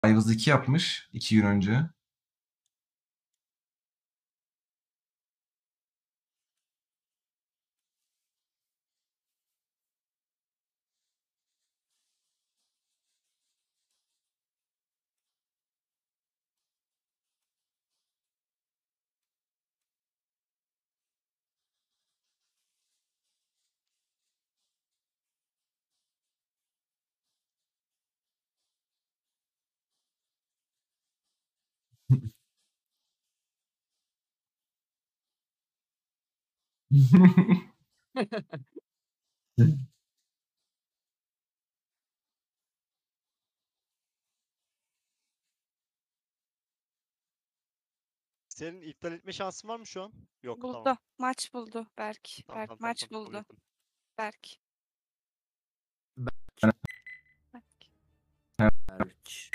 Ayvaz 2 yapmış 2 gün önce. Senin iptal etme şansın var mı şu an? Yok, Buldu. tamam. Maç buldu Berk. Tamam, Berk tamam, tamam, maç tamam. Kabul buldu. ettim. Berk. Berk. Berk.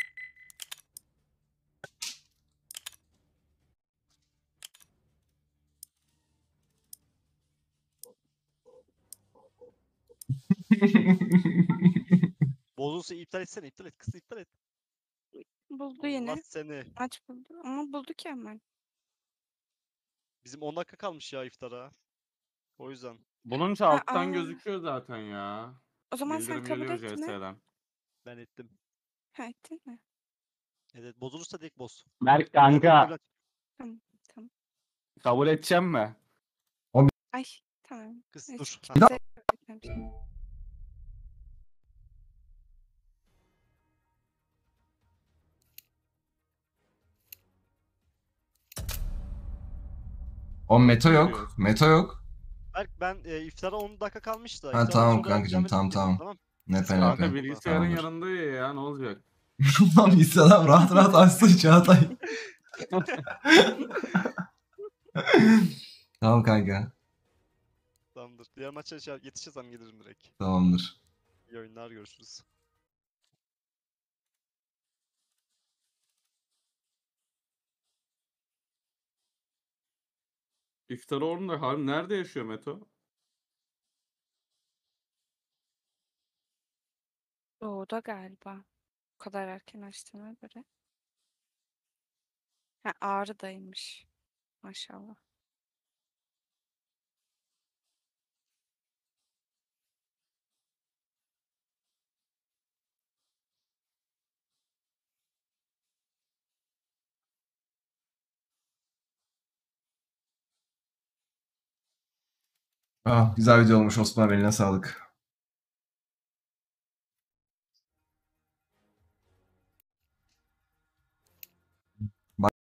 Bozulsa iptal etsene, iptal et. Kız iptal et. Buldu Allah yine. seni. Maç buldu. Ama buldu ki hemen. Bizim 10 dakika kalmış ya iftara. O yüzden. Bulunca Ha, alttan aa. gözüküyor zaten ya. O zaman sen Bildirim kabul geliyor etme. JS'den. Ben ettim. Ha, ettin mi? Evet, bozulursa direkt boz. Berk Ya da direkt kanka evlat. Tamam. Tamam. kabul edeceğim mi? Ay tamam. Kız Neyse, dur. Ha. kimse etmemiş. O Meto Ne yok. diyorsun? Meto yok. Berk ben iftara 10 dakika kalmış da. Ha İftardan tamam sonra kankacığım devam tamam edebiliriz, tamam. Tamam. Nepe Sen- Kanka nepe. bilgisayarın Tamamdır. yanında ya ne olacak? Lan İslam rahat rahat açsın Çağatay. Tamam kanka. Tamamdır. Diğer maça yetişirsem gelirim direkt. Tamamdır. İyi oyunlar, görüşürüz. İftar orunda harbi nerede yaşıyor Meto? Doğuda galiba. O kadar erken açtığına göre. Ha, Ağrı'daymış. Maşallah. Ah, güzel video olmuş Osman, eline sağlık.